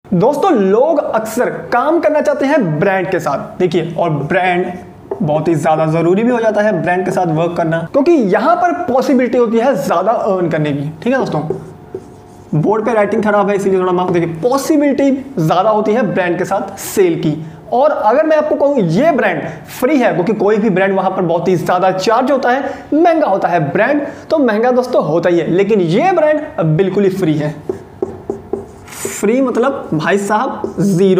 दोस्तों लोग अक्सर काम करना चाहते हैं ब्रांड के साथ, देखिए, और ब्रांड बहुत ही ज्यादा जरूरी भी हो जाता है ब्रांड के साथ वर्क करना, क्योंकि यहां पर पॉसिबिलिटी होती है ज्यादा अर्न करने की। ठीक है दोस्तों, बोर्ड पे राइटिंग खराब है इसीलिए थोड़ा माफ देखिए, पॉसिबिलिटी ज्यादा होती है ब्रांड के साथ सेल की। और अगर मैं आपको कहूं ये ब्रांड फ्री है, क्योंकि कोई भी ब्रांड वहां पर बहुत ही ज्यादा चार्ज होता है, महंगा होता है ब्रांड, तो महंगा दोस्तों होता ही है, लेकिन ये ब्रांड बिल्कुल ही फ्री है। फ्री मतलब भाई साहब जीरो,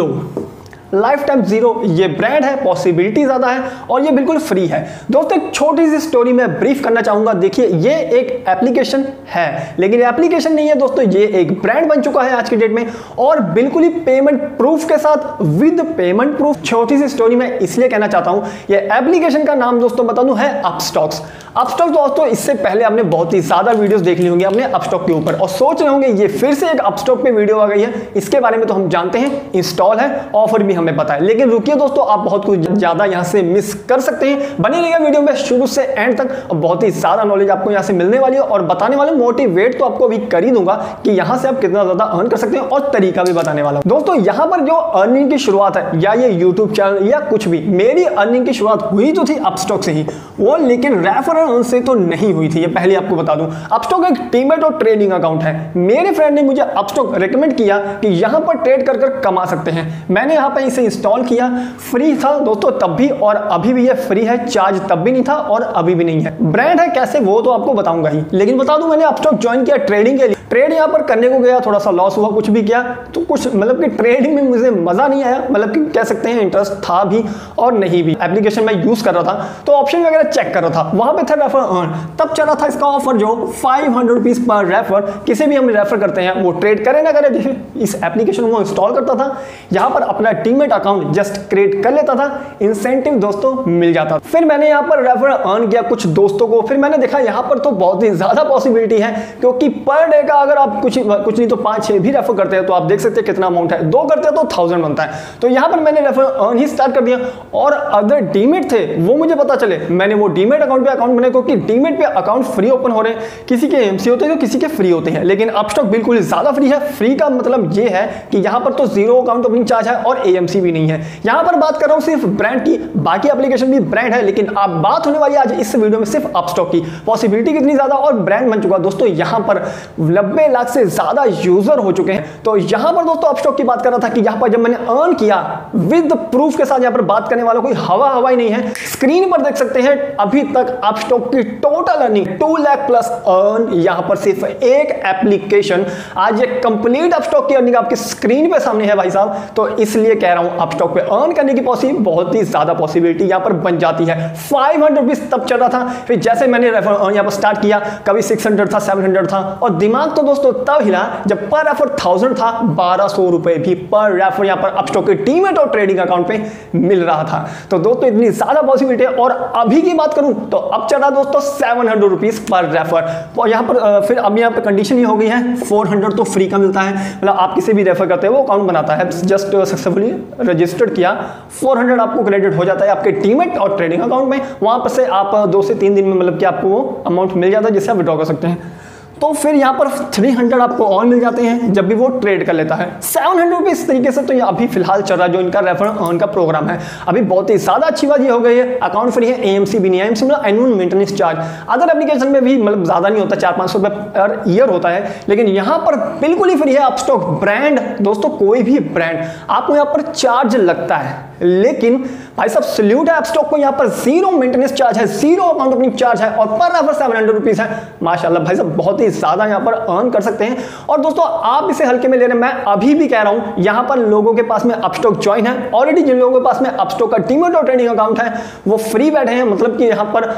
लाइफ टाइम जीरो ये ब्रांड है, पॉसिबिलिटी ज्यादा है और ये बिल्कुल फ्री है। दोस्तों एक छोटी सी स्टोरी मैं ब्रीफ करना चाहूंगा। देखिए ये एक एप्लीकेशन है, लेकिन ये एप्लीकेशन नहीं है दोस्तों, ये एक ब्रांड बन चुका है आज की डेट में, और बिल्कुल ही पेमेंट प्रूफ के साथ, विद पेमेंट प्रूफ। छोटी सी स्टोरी मैं इसलिए कहना चाहता हूं, ये एप्लीकेशन का नाम दोस्तों बता दूं है अपस्टॉक्स। अपस्टॉक दोस्तों इससे पहले आपने बहुत ही ज्यादा वीडियोस देख ली होंगी अपने अपस्टॉक के ऊपर और सोच रहे होंगे ये फिर से एक अपस्टॉक पे वीडियो आ गई है, इसके बारे में तो हम जानते हैं, इंस्टॉल है, ऑफर भी हमें पता है, लेकिन रुकिए दोस्तों, आप बहुत कुछ ज्यादा यहां से मिस कर सकते हैं। बने रहिएगा वीडियो में शुरू से एंड तक, और बहुत ही ज्यादा नॉलेज आपको यहां से मिलने वाली है और बताने वाले मोटिवेट तो आपको अभी कर ही दूंगा कि यहां से आप कितना ज्यादा अर्न कर सकते हैं, और तरीका भी बताने वाला हूं। दोस्तों यहां पर जो अर्निंग की शुरुआत है, या ये यूट्यूब चैनल या कुछ भी, मेरी अर्निंग की शुरुआत हुई तो थी अपस्टॉक से ही, वो लेकिन रेफरल से तो नहीं हुई थी, ये पहले आपको बता दूं। अपस्टॉक एक डीमैट और ट्रेडिंग अकाउंट है। मेरे फ्रेंड ने मुझे अपस्टॉक रेकमेंड किया कि यहां पर ट्रेड कर कर कमा सकते हैं। मैंने यहां पर इसे इंस्टॉल किया, फ्री था दोस्तों तब भी और अभी भी ये फ्री है, चार्ज तब भी नहीं था और अभी भी नहीं है। ब्रांड है कैसे वो तो आपको बताऊंगा ही, लेकिन बता दूं मैंने अपस्टॉक ज्वाइन किया ट्रेडिंग के लिए। ट्रेड यहां पर करने को गया, थोड़ा सा लॉस हुआ, कुछ भी किया तो कुछ मतलब कि ट्रेडिंग में मुझे मजा नहीं आया, मतलब कि कह सकते हैं इंटरेस्ट था भी और नहीं भी। एप्लीकेशन में यूज कर रहा था तो ऑप्शन वगैरह चेक कर रहा था, वहां पे था रेफर अर्न, तब चला था इसका ऑफर जो 500 रुपीज पर रेफर, किसी भी हम रेफर करते हैं वो ट्रेड करे ना करे, जैसे इस एप्लीकेशन को इंस्टॉल करता था, यहां पर अपना डीमैट अकाउंट जस्ट क्रिएट कर लेता था, इंसेंटिव दोस्तों मिल जाता। फिर मैंने यहां पर रेफर अर्न किया कुछ दोस्तों को, फिर मैंने देखा यहां पर तो बहुत ही ज्यादा पॉसिबिलिटी है, क्योंकि पर डे का अगर आप कुछ नहीं तो 5-6 भी रेफर करते हैं तो आप देख सकते हैं कितना अमाउंट है, 2 करते हैं तो 1000 बनता है। तो यहां पर मैंने रेफर अर्न ही स्टार्ट कर दिया, और अदर डीमैट थे वो मुझे पता चले, मैंने वो डीमैट अकाउंट पे अकाउंट बनाए, क्योंकि डीमैट पे अकाउंट फ्री ओपन हो रहे हैं, किसी के एमसी होते हैं तो किसी के फ्री होते हैं, लेकिन अपस्टॉक बिल्कुल ज्यादा फ्री है। फ्री का मतलब ये है कि यहां पर तो जीरो अकाउंट ओपनिंग चार्ज है और एएमसी भी नहीं है। यहां पर बात कर रहा हूं सिर्फ ब्रांड की, बाकी एप्लीकेशन भी ब्रांड है, लेकिन अब बात होने वाली आज इस वीडियो में सिर्फ अपस्टॉक की। पॉसिबिलिटी कितनी ज्यादा और ब्रांड बन चुका दोस्तों, यहां पर 90 लाख से ज्यादा यूजर हो चुके हैं। तो यहां पर दोस्तों अपस्टॉक की बात कर रहा था कि यहां पर जब मैंने अर्न किया विद प्रूफ के साथ, यहां पर बात करने वाला कोई हवा ही नहीं है, स्क्रीन पर देख सकते हैं अभी तक अपस्टॉक की total earning 2 lakh plus earn, यहां पर सिर्फ एक एप्लीकेशन। आज ये कंप्लीट अपस्टॉक की अर्निंग आपके स्क्रीन पे सामने है भाई साहब, तो इसलिए कह रहा हूं अपस्टॉक पे अर्न करने की बहुत ही ज्यादा पॉसिबिलिटी यहां पर बन जाती है। 500 रुपीज तब चल रहा था, फिर जैसे मैंने रेफर अर्न यहां पर स्टार्ट किया, कभी 600 था, 700 था, और दिमाग तो दोस्तों तब हिला जब पर रेफर 1000 था, 1200 रुपए भी पर रेफर यहां पर अपस्टॉक के डीमैट और ट्रेडिंग अकाउंट पे मिल रहा था। तो दोस्तों इतनी ज्यादा पॉसिबिलिटी है, और अभी की बात करूं तो अब चल रहा दोस्तों 700 रुपीज पर रेफर। तो यहां पर फिर अब यहां पर कंडीशन ये हो गई है 400 तो फ्री का मिलता है, मतलब आप किसी भी रेफर करते हैं वो अकाउंट बनाता है, जस्ट सक्सेसफुली रजिस्टर्ड किया, 400 आपको क्रेडिट हो जाता है आपके डीमैट और ट्रेडिंग अकाउंट में। वहां पर से आप 2 से 3 दिन में मतलब कि आपको वो अमाउंट मिल जाता है जिससे आप विड्रॉ कर सकते हैं। तो फिर यहां पर 300 आपको और मिल जाते हैं जब भी वो ट्रेड कर लेता है। 700 रुपए इस तरीके से तो ये अभी फिलहाल चल रहा है जो इनका रेफर अर्न का प्रोग्राम है। अभी बहुत ही ज्यादा अच्छी बात ये हो गई है, अकाउंट फ्री है, एएमसी भी नहीं है, एएमसी मतलब annual maintenance charge. Other application में भी मतलब ज्यादा नहीं होता, 400-500 रुपए पर ईयर होता है, लेकिन यहां पर बिल्कुल ही फ्री है। अपस्टॉक ब्रांड दोस्तों, कोई भी ब्रांड आपको यहां पर चार्ज लगता है, लेकिन भाई साहब सल्यूट है अपस्टॉक को, यहां पर जीरो मेंटेनेंस चार्ज है, जीरो अकाउंट ओपनिंग चार्ज है, और पर रेफर 700 रुपीज है। माशाल्लाह भाई साहब बहुत ही ज्यादा यहां पर अर्न कर सकते हैं। और दोस्तों आप इसे हल्के में ले रहे हैं, मैं अभी भी कह रहा हूं यहां पर लोगों के पास में अपस्टॉक ज्वाइन है, ऑलरेडी जिन लोगों के पास में अपस्टॉक का डीमैट और ट्रेडिंग अकाउंट है वो फ्री बैठे हैं, मतलब कि यहां पर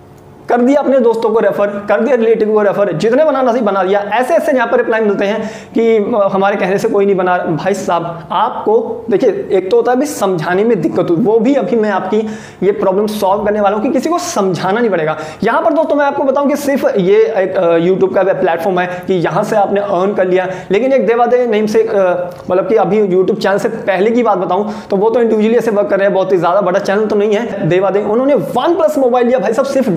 कर दिया अपने दोस्तों को रेफर, कर दिया रिलेटिव को रेफर, जितने बनाना थी बना दिया। ऐसे ऐसे यहाँ पर रिप्लाई मिलते हैं कि हमारे कहने से कोई नहीं बना। भाई साहब आपको देखिए, एक तो होता है भी समझाने में दिक्कत हुई, वो भी अभी मैं आपकी ये प्रॉब्लम सॉल्व करने वाला हूँ कि किसी को समझाना नहीं पड़ेगा। यहाँ पर दोस्तों मैं आपको बताऊँ कि सिर्फ ये एक यूट्यूब का प्लेटफॉर्म है कि यहाँ से आपने अर्न कर लिया, लेकिन एक देवादे नेम से मतलब कि अभी यूट्यूब चैनल से पहले की बात बताऊँ तो वो तो इंडिविजुअली ऐसे वर्क कर रहे हैं, बहुत ही ज़्यादा बड़ा चैनल तो नहीं है देवादे। उन्होंने OnePlus मोबाइल लिया भाई साहब, सिर्फ डीमैट और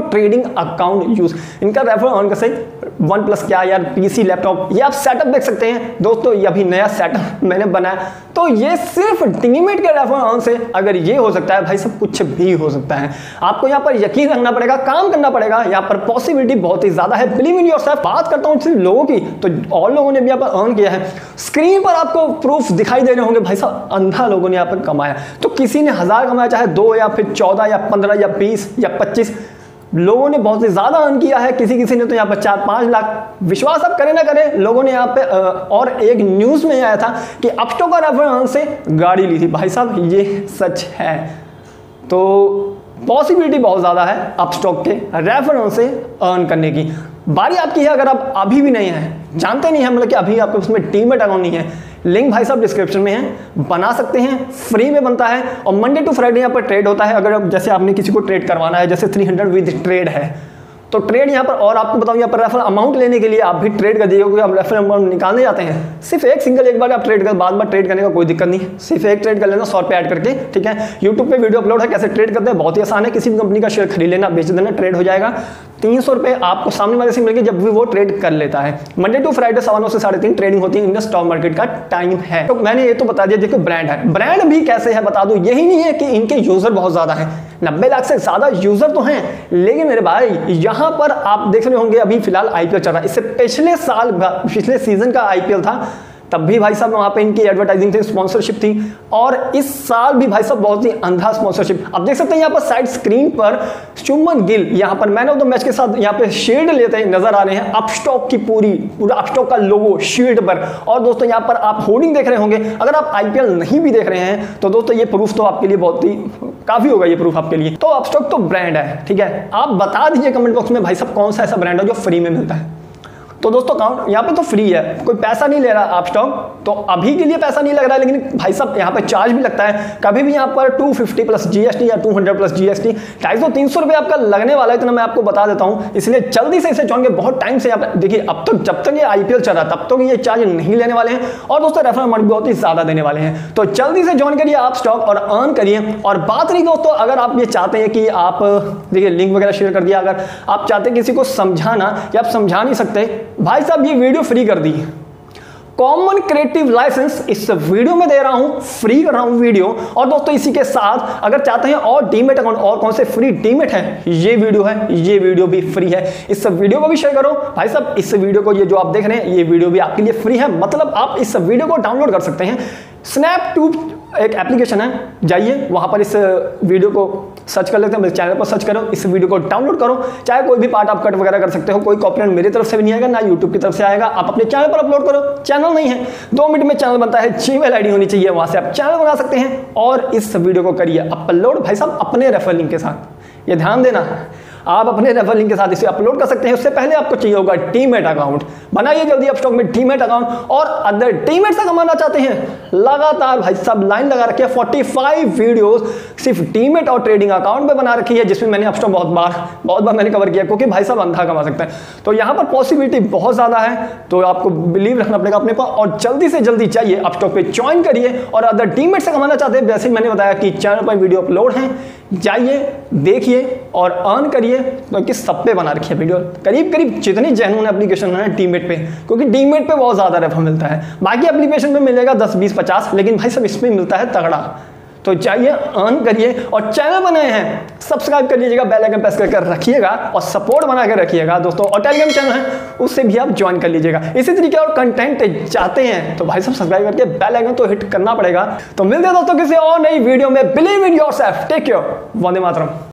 ट्रेडिंग अकाउंट यूज। इनका रेफर ऑन कर सकते वन प्लस क्या यार, पीसी लैपटॉप, ये आप सेटअप देख सकते हैं दोस्तों। ये अभी नया सेटअप मैंने बनाया, तो ये सिर्फ डीमेट के रेफर ऑन से अगर ये हो सकता है भाई सब कुछ भी हो सकता है। आपको यहाँ पर यकीन रखना पड़ेगा, काम करना पड़ेगा, यहाँ पर पॉसिबिलिटी बहुत ही ज्यादा है। Believe in yourself. बात करता हूँ सिर्फ लोगों की, तो और लोगों ने भी यहाँ पर अर्न किया है। स्क्रीन पर आपको प्रूफ दिखाई दे रहे होंगे भाई साहब, अंधा लोगों ने यहाँ पर कमाया। तो किसी ने 1000 कमाया, चाहे 2 या फिर 14 या 15 या 20 या 25, लोगों ने बहुत ही ज्यादा अर्न किया है। किसी ने तो यहाँ पर 4-5 लाख। विश्वास आप करें ना करें, लोगों ने यहाँ पे और एक न्यूज में आया था कि अपस्टॉक और रेफर से गाड़ी ली थी। भाई साहब ये सच है। तो पॉसिबिलिटी बहुत ज़्यादा है अपस्टॉक के रेफर से अर्न करने की। बारी आपकी है। अगर आप अभी भी नहीं हैं, जानते नहीं हैं मतलब कि अभी आपके उसमें डीमैट अकाउंट नहीं है, लिंक भाई साहब डिस्क्रिप्शन में है, बना सकते हैं, फ्री में बनता है। और मंडे टू फ्राइडे यहाँ पर ट्रेड होता है। अगर जैसे आपने किसी को ट्रेड करवाना है, जैसे 300 विद ट्रेड है, तो ट्रेड यहाँ पर, और आपको बताऊँ यहाँ पर रेफर अमाउंट लेने के लिए आप भी ट्रेड कर दीजिए, क्योंकि आप रेफर अमाउंट निकालने जाते हैं। सिर्फ एक बार आप ट्रेड कर, बार ट्रेड करने का कोई दिक्कत नहीं, सिर्फ एक ट्रेड कर लेना 100 रुपये ऐड करके, ठीक है। यूट्यूब पे वीडियो अपलोड है कैसे ट्रेड करते हैं, बहुत ही आसान है। किसी भी कंपनी का शेयर खरीद लेना, बेच देना, ट्रेड हो जाएगा। 300 रुपये आपको सामने वाले से मिलेंगे जब भी वो ट्रेड कर लेता है। मंडे टू फ्राइडे 9:15 से 3:30 ट्रेडिंग होती है। इंडियन स्टॉक मार्केट का टाइम है। तो मैंने ये तो बता दिया। देखो ब्रांड है, ब्रांड भी कैसे है बता दूं। यही नहीं है कि इनके यूजर बहुत ज्यादा हैं, 90 लाख से ज्यादा यूजर तो हैं, लेकिन मेरे भाई यहाँ पर आप देख रहे होंगे अभी फिलहाल आईपीएल चल रहा है। इससे पिछले सीजन का आईपीएल था, तब भी भाई साहब वहां पे इनकी एडवर्टाइजिंग थी, स्पॉन्सरशिप थी। और इस साल भी भाई साहब बहुत ही अंधा स्पॉन्सरशिप। आप देख सकते हैं यहाँ पर साइड स्क्रीन पर शुभमन गिल यहाँ पर मैन ऑफ द मैच के साथ यहाँ पे शील्ड लेते नजर आ रहे हैं। अपस्टॉक की पूरा अपस्टॉक का लोगो शील्ड पर। और दोस्तों यहाँ पर आप होर्डिंग देख रहे होंगे। अगर आप आईपीएल नहीं भी देख रहे हैं तो दोस्तों ये प्रूफ तो आपके लिए बहुत ही काफी होगा, ये प्रूफ आपके लिए। तो अपस्टॉक तो ब्रांड है, ठीक है। आप बता दीजिए कमेंट बॉक्स में भाई साहब कौन सा ऐसा ब्रांड है जो फ्री में मिलता है। तो दोस्तों अकाउंट यहाँ पे तो फ्री है, कोई पैसा नहीं ले रहा अपस्टॉक, तो अभी के लिए पैसा नहीं लग रहा है, लेकिन भाई साहब यहाँ पे चार्ज भी लगता है। कभी भी यहाँ पर 250 प्लस जीएसटी या 200 प्लस जीएसटी 250-300 रुपये आपका लगने वाला है, इतना मैं आपको बता देता हूँ। इसलिए जल्दी से इसे ज्वाइन के, बहुत टाइम से यहाँ पर देखिए, अब तक जब तक ये आईपीएल चल रहा तब तक ये चार्ज नहीं लेने वाले हैं। और दोस्तों रेफरल अमाउंट बहुत ही ज्यादा देने वाले हैं। तो जल्दी से ज्वाइन करिए आप स्टॉक और अर्न करिए। और बात रही दोस्तों, अगर आप ये चाहते हैं कि आप देखिए लिंक वगैरह शेयर कर दिया, अगर आप चाहते हैं किसी को समझाना या आप समझा नहीं सकते, भाई साहब ये वीडियो फ्री कर दी। कॉमन क्रिएटिव लाइसेंस इस वीडियो में दे रहा हूं, फ्री कर रहा हूं वीडियो। और दोस्तों इसी के साथ अगर चाहते हैं और डीमेट अकाउंट और कौन से फ्री डीमेट है, ये वीडियो है, ये वीडियो भी फ्री है। इस वीडियो को भी शेयर करो भाई साहब। इस वीडियो को, ये जो आप देख रहे हैं, ये वीडियो भी आपके लिए फ्री है। मतलब आप इस वीडियो को डाउनलोड कर सकते हैं। स्नैपट्यूब एक एप्लीकेशन है, जाइए वहां पर इस वीडियो को सर्च कर लेते हैं, मेरे चैनल पर सर्च करो, इस वीडियो को डाउनलोड करो। चाहे कोई भी पार्ट आप कट वगैरह कर सकते हो, कोई कॉपीराइट मेरी तरफ से भी नहीं आएगा, ना यूट्यूब की तरफ से आएगा। आप अपने चैनल पर अपलोड करो, चैनल नहीं है 2 मिनट में चैनल बनता है, जीमेल आईडी होनी चाहिए, वहां से आप चैनल बना सकते हैं। और इस वीडियो को करिए अपलोड भाई साहब अपने रेफरल लिंक के साथ। ये ध्यान देना, आप अपने रेफरल लिंक के साथ इसे अपलोड कर सकते हैं। उससे पहले आपको चाहिए होगा डीमेट अकाउंट। बनाइए जल्दी अपस्टॉक में डीमेट अकाउंट। और अदर डीमेट से कमाना चाहते हैं, लगातार भाई साहब लाइन लगा रखी है, 45 वीडियोस सिर्फ डीमेट और ट्रेडिंग अकाउंट में बना रखी है, जिसमें मैंने अपस्टॉक बहुत बार मैंने कवर किया, क्योंकि भाई साहब अंधा कमा सकता है। तो यहाँ पर पॉसिबिलिटी बहुत ज्यादा है, तो आपको बिलीव रखना पड़ेगा अपने पर। और जल्दी से जल्दी चाहिए अपस्टॉक पे ज्वाइन करिए। और अदर डीमेट से कमाना चाहते हैं, जैसे मैंने बताया कि चैनल पर वीडियो अपलोड है, जाइए देखिए और अर्न करिए। क्योंकि सब पे बना रखी है वीडियो, करीब जितनी जेन्युइन एप्लीकेशन है डीमेट पे, क्योंकि डीमेट पे बहुत ज्यादा रेफर मिलता है। बाकी एप्लीकेशन पे मिलेगा 10, 20, 50, लेकिन भाई सब इसमें मिलता है तगड़ा। तो जाइए अर्न करिए। और चैनल बनाए हैं, सब्सक्राइब कर लीजिएगा, बेल आइकन प्रेस कर रखिएगा और सपोर्ट बना के रखिएगा दोस्तों। और टेलीग्राम चैनल है, उससे भी आप ज्वाइन कर लीजिएगा। इसी तरीके और कंटेंट चाहते हैं तो भाई सब सब्सक्राइब करके बेल आइकन तो हिट करना पड़ेगा। तो मिलते हैं दोस्तों किसी और नई वीडियो में। Believe in yourself, take care, वंदे मातरम।